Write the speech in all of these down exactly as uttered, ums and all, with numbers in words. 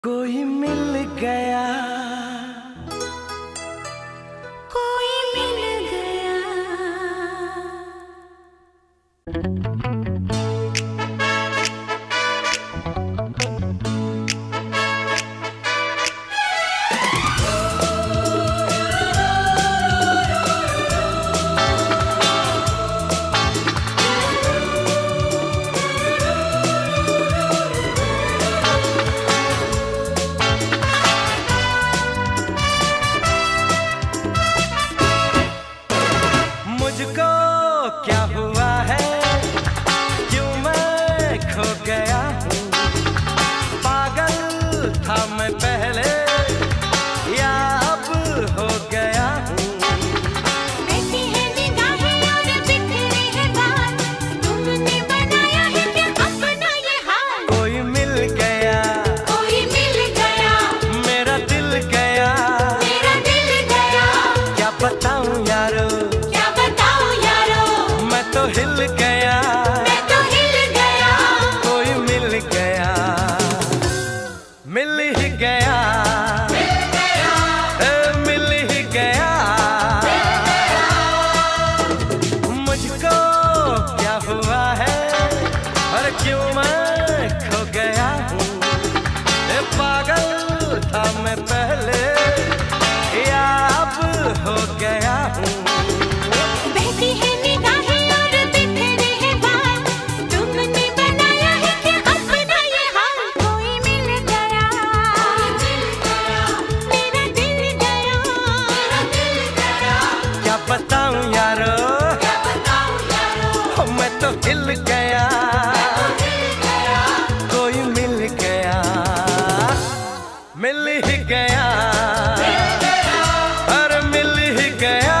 कोई मिल गया, कोई मिल गया। मुझको क्या हुआ है, क्यों मैं खो गया हूँ। पागल था मैं पहले, या अब हो गया हूँ। बैठी है निगाहें और बिखरी है बात, तुमने बनाया है क्या अपना ये हाल। कोई मिल गया, कोई मिल गया, मेरा दिल गया, मेरा दिल गया। क्या बताऊँ यारो, तो हिल गया, मैं तो हिल गया। कोई मिल गया, मिल ही गया, मिल गया, ए, मिल ही गया, मिल गया। मुझको क्या हुआ है और क्यों मैं खो गया हूँ। ए, पागल था मैं पहले, या अब हो गया हूँ। बहती है निगाहें और बिखरी है बात, तुमने बनाया है क्या अपना ये हाल। कोई मिल गया, कोई मिल गया, मेरा दिल गया, मेरा दिल गया। क्या बताऊँ यारो, क्या बताऊँ यारो, मैं तो हिल गया, मैं तो हिल गया। कोई मिल गया, मिल ही गया, और मिल ही गया।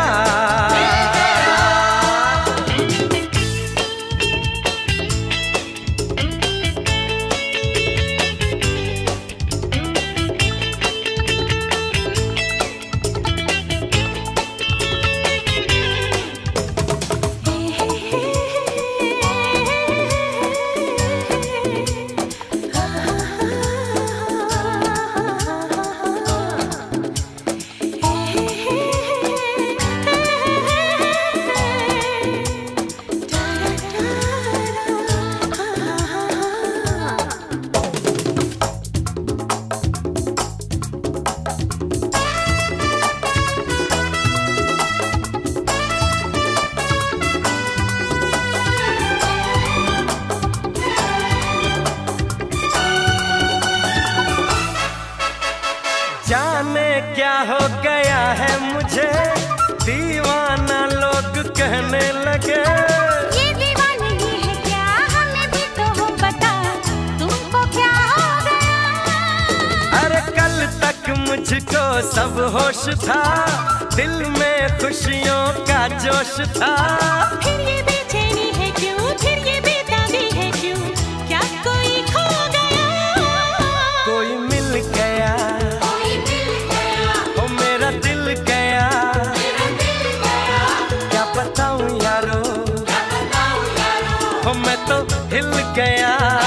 जाने क्या हो गया है मुझे, दीवाना लोग कहने लगे। ये दीवानगी है क्या, हमें भी तो हो पता, तुमको क्या हो गया। अरे कल तक मुझको सब होश था, दिल में खुशियों का जोश था। फिर ये बेचैनी है क्यों, फिर ये बेताबी है क्यों, क्या कोई खो गया। कोई मिल गया, कोई मिल गया, ओ मेरा दिल गया, मेरा दिल गया। क्या बताऊँ यारो, क्या बताऊँ यारो, ओ मैं तो हिल गया।